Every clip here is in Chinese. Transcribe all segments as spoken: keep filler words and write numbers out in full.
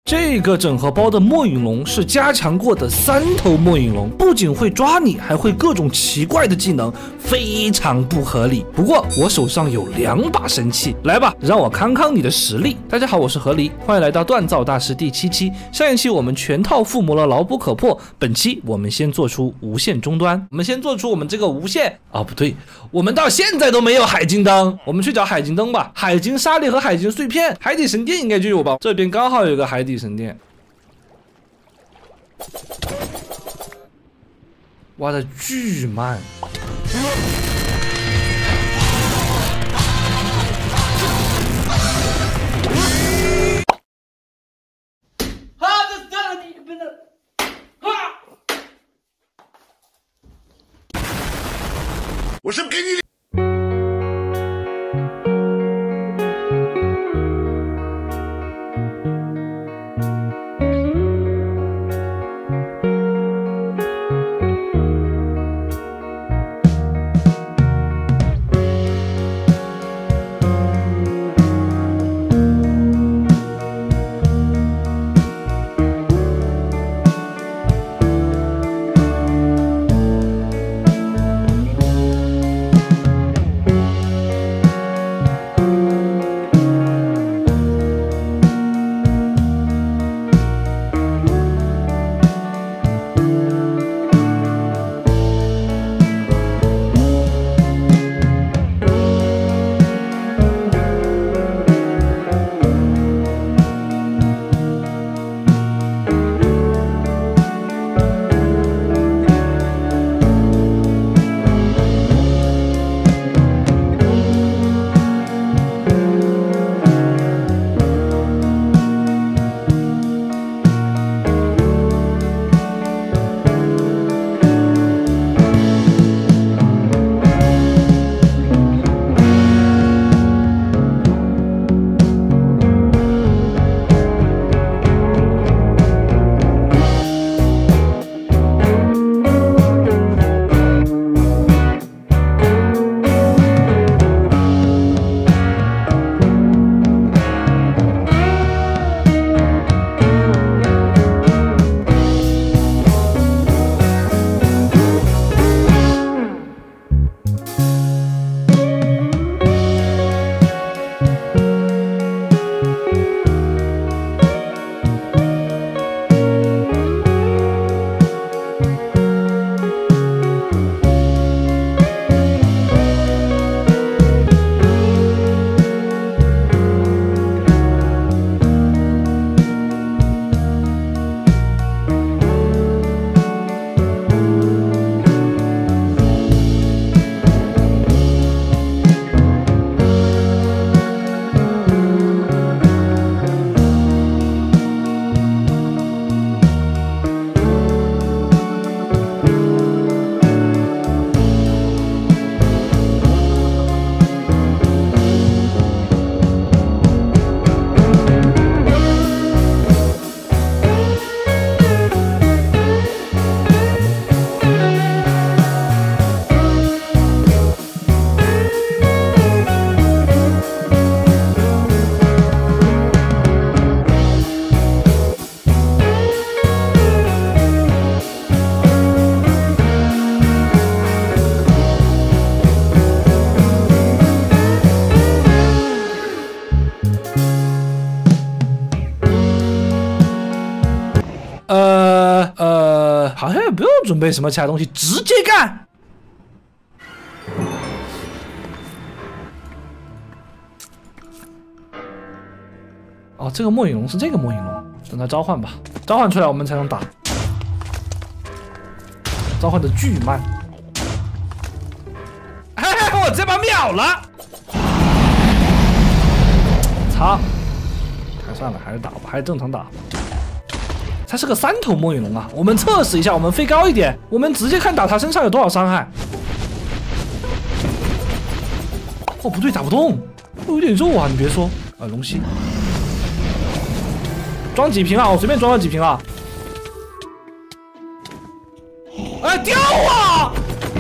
这个整合包的末影龙是加强过的三头末影龙，不仅会抓你，还会各种奇怪的技能，非常不合理。不过我手上有两把神器，来吧，让我看看你的实力。大家好，我是何离，欢迎来到锻造大师第七期。上一期我们全套附魔了牢不可破，本期我们先做出无限终端。我们先做出我们这个无限啊，不对，我们到现在都没有海金灯，我们去找海金灯吧。海金沙粒和海金碎片，海底神殿应该就有吧？这边刚好有个海底神殿。挖的巨慢。 我是不是给你？ 呃呃，好像也不用准备什么其他东西，直接干。哦，这个末影龙是这个末影龙，等它召唤吧，召唤出来我们才能打。召唤的巨慢，嘿嘿，我这把秒了。操！还算了，还是打吧，还是正常打。它是个三头末影龙啊！我们测试一下，我们飞高一点，我们直接看打它身上有多少伤害。哦，不对，打不动，我有点肉啊！你别说，啊，龙息，装几瓶啊？我随便装了几瓶啊！哎，掉啊！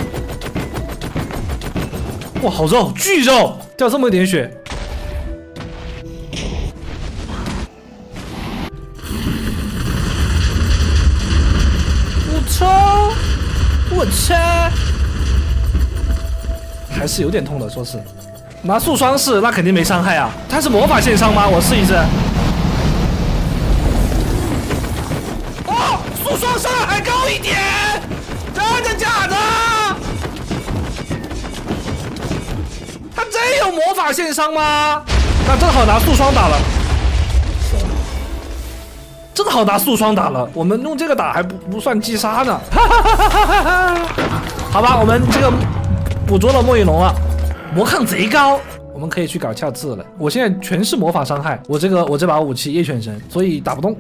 哇，好肉，巨肉，掉这么一点血。 我去，还是有点痛的，说是。拿速双是，那肯定没伤害啊。他是魔法线伤吗？我试一试。哦，速双伤害还高一点，真的假的？他真有魔法线伤吗？那正好拿速双打了。 正好拿速双打了，我们用这个打还不不算击杀呢。好吧，我们这个捕捉了末影龙了，魔抗贼高，我们可以去搞鞘刺了。我现在全是魔法伤害，我这个我这把武器夜犬神，所以打不动。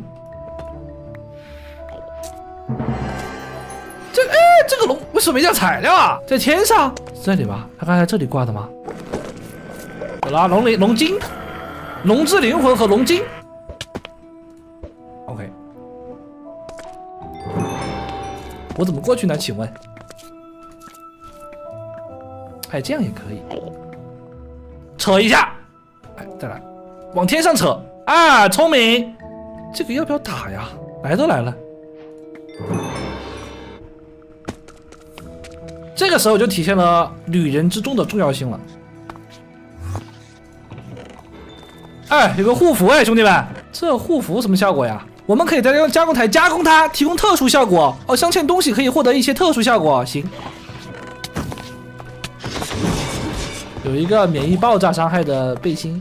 这哎，这个龙为什么没掉材料啊？在天上，这里吧？他刚才这里挂的吗？有了，龙灵龙筋、龙之灵魂和龙筋。 OK， 我怎么过去呢？请问？哎，这样也可以，扯一下，哎，再来，往天上扯啊！聪明，这个要不要打呀？来都来了，这个时候就体现了旅人之中的重要性了。哎，有个护符哎，兄弟们，这护符什么效果呀？ 我们可以再用加工台加工它，提供特殊效果哦。镶嵌东西可以获得一些特殊效果，行。有一个免疫爆炸伤害的背心。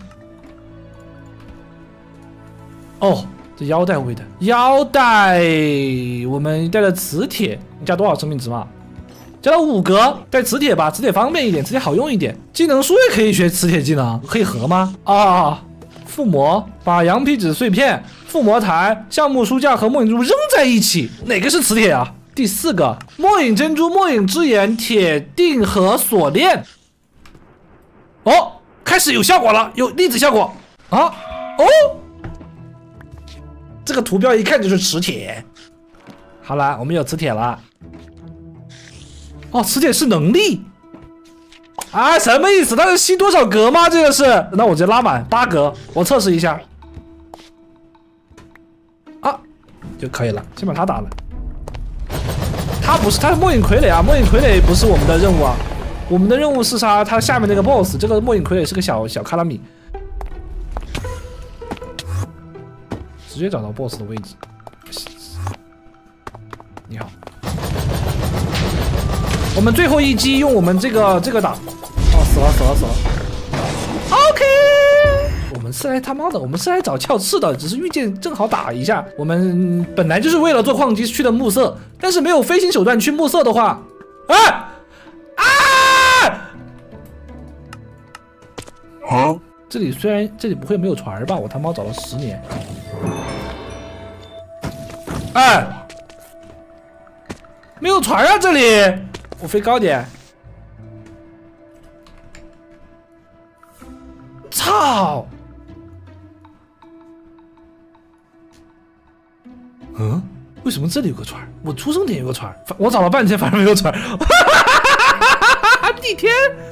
哦，这腰带位的腰带，我们带了磁铁，你加多少生命值嘛？加了五格，带磁铁吧，磁铁方便一点，磁铁好用一点。技能书也可以学磁铁技能，可以合吗？啊，附魔，把羊皮纸碎片。 附魔台、橡木书架和末影珠扔在一起，哪个是磁铁啊？第四个，末影珍珠、末影之眼、铁锭和锁链。哦，开始有效果了，有粒子效果啊！哦，这个图标一看就是磁铁。好了，我们有磁铁了。哦，磁铁是能力啊？什么意思？它是吸多少格吗？这个是？那我直接拉满八格，我测试一下。 就可以了，先把他打了。他不是，他是末影傀儡啊！末影傀儡不是我们的任务啊，我们的任务是杀他下面那个 boss。这个末影傀儡是个小小卡拉米，直接找到 boss 的位置。你好，我们最后一击用我们这个这个打。哦，死了死了死了。OK。 我们是来他妈的，我们是来找鞘刺的，只是遇见正好打一下。我们本来就是为了做矿机去的暮色，但是没有飞行手段去暮色的话，哎啊！好，这里虽然这里不会没有船吧？我他妈找了十年，哎，没有船啊！这里，我飞高点。操！ 嗯，为什么这里有个船？我出生点有个船，我找了半天反正没有船。地天，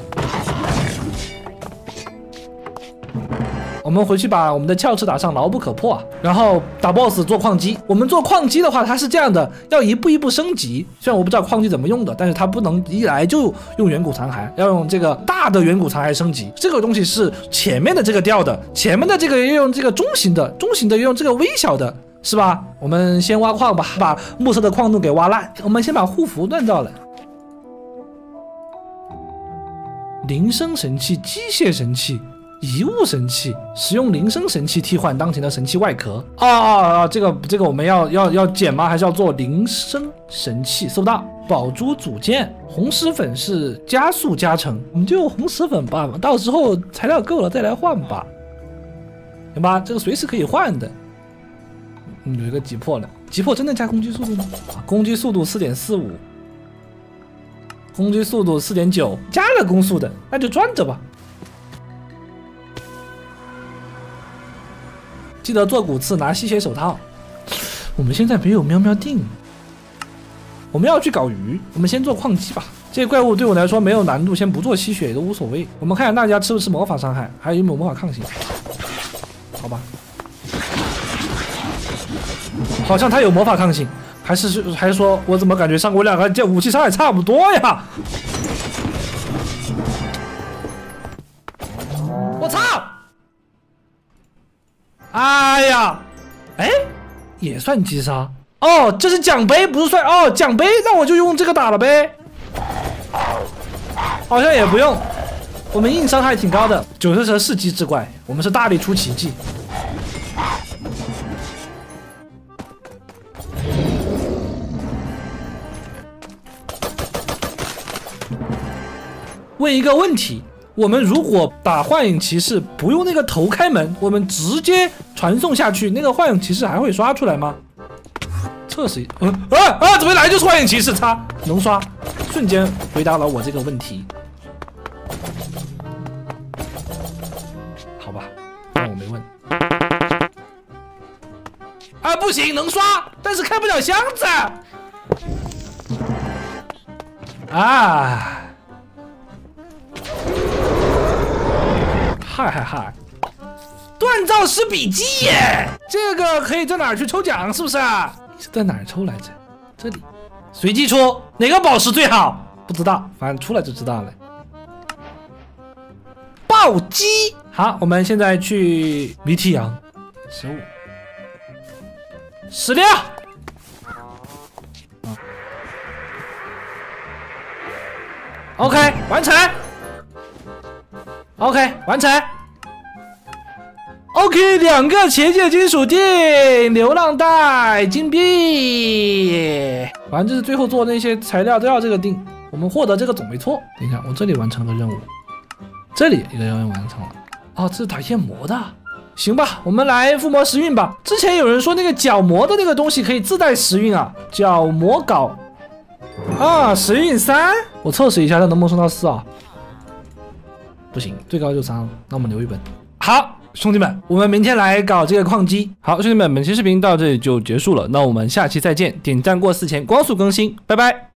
我们回去把我们的鞘刺打上，牢不可破。然后打 boss 做矿机。我们做矿机的话，它是这样的，要一步一步升级。虽然我不知道矿机怎么用的，但是它不能一来就用远古残骸，要用这个大的远古残骸升级。这个东西是前面的这个掉的，前面的这个要用这个中型的，中型的用这个微小的。 是吧？我们先挖矿吧，把暮色的矿洞给挖烂。我们先把护符锻造了。铃声神器、机械神器、遗物神器，使用铃声神器替换当前的神器外壳。啊啊啊！这个这个我们要要要捡吗？还是要做铃声神器？收到。宝珠组件，红石粉是加速加成，我们就用红石粉吧。到时候材料够了再来换吧，行吧？这个随时可以换的。 嗯，有一个击破了，击破真的加攻击速度吗？啊，攻击速度 四点四五， 攻击速度 四点九， 加了攻速的，那就赚着吧。记得做骨刺拿吸血手套。我们现在没有喵喵锭，我们要去搞鱼，我们先做矿机吧。这些怪物对我来说没有难度，先不做吸血都无所谓。我们看看大家吃不吃魔法伤害，还有没有魔法抗性？好吧。 好像他有魔法抗性，还是还是说我怎么感觉上过两个剑武器伤害差不多呀？我操！哎呀，哎，也算击杀哦，这是奖杯，不是算哦奖杯，那我就用这个打了呗。好像也不用，我们硬伤害挺高的。九头蛇是机智怪，我们是大力出奇迹。问一个问题，我们如果打幻影骑士不用那个头开门，我们直接传送下去，那个幻影骑士还会刷出来吗？测试一，嗯啊啊，怎么来就是幻影骑士？擦，能刷，瞬间回答了我这个问题。好吧，当我没问。啊，不行，能刷，但是开不了箱子。啊。嗨嗨嗨！锻造师笔记耶，这个可以在哪儿去抽奖？是不是啊？是在哪儿抽来着？这里，随机抽，哪个宝石最好？不知道，反正出来就知道了。暴击，好，我们现在去谜题羊，十五，十六，啊 ，OK， 完成。OK， 完成。OK， 两个前界金属锭、流浪带、金币，反正就是最后做那些材料都要这个锭。我们获得这个总没错。等一下，我这里完成了个任务，这里一个任务完成了。哦，这是打焰魔的。行吧，我们来附魔时运吧。之前有人说那个角魔的那个东西可以自带时运啊，角魔镐啊，时运三，我测试一下它能不能升到四啊。不行，最高就三了，那我们留一本。好，兄弟们，我们明天来搞这个矿机。好，兄弟们，本期视频到这里就结束了，那我们下期再见。点赞过四千，光速更新，拜拜。